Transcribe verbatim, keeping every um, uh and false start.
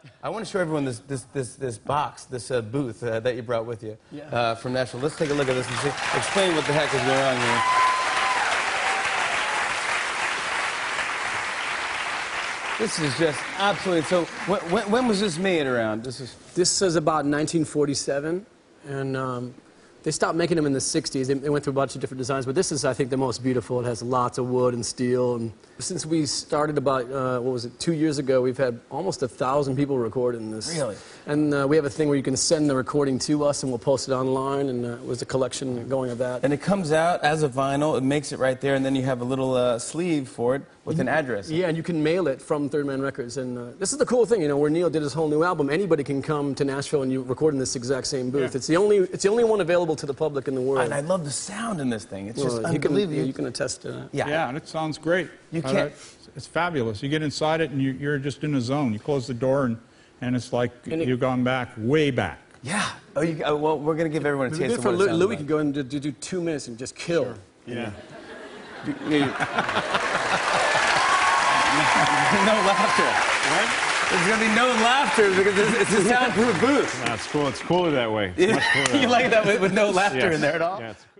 I want to show everyone this this this this box, this uh, booth uh, that you brought with you yeah. uh, from Nashville. Let's take a look at this and see, explain what the heck is going on here. This is just absolutely. So, when, when was this made around? This is. This is about nineteen forty-seven, and um, they stopped making them in the sixties. They, they went through a bunch of different designs, but this is, I think, the most beautiful. It has lots of wood and steel. And since we started about, uh, what was it, two years ago, we've had almost a thousand people recording this. Really? And uh, we have a thing where you can send the recording to us, and we'll post it online. And uh, it was a collection going of that. And it comes out as a vinyl. It makes it right there, and then you have a little uh, sleeve for it with an address. Yeah, and you can mail it from Third Man Records. And uh, this is the cool thing, you know, where Neil did his whole new album. Anybody can come to Nashville and you record in this exact same booth. Yeah. It's the only, it's the only one available to the public in the world. And I love the sound in this thing. It's Well, just you can, unbelievable. yeah, you can attest to that. Yeah. Yeah, and it sounds great. You Uh, can't- it's, it's fabulous. You get inside it and you, you're just in a zone. You close the door and, and it's like And it- you've gone back, way back. Yeah. Oh, you, uh, well, we're going to give everyone a taste Maybe of for what it Louis, sounds Louis like. could go and do, do, do two minutes and just kill. Sure. Yeah. You- you- no laughter. What? There's going to be no laughter because it's, it's a soundproof booth. That's cool. It's cooler that way. It's much cooler that You way. like that with, with no laughter Yes. in there at all? Yeah, it's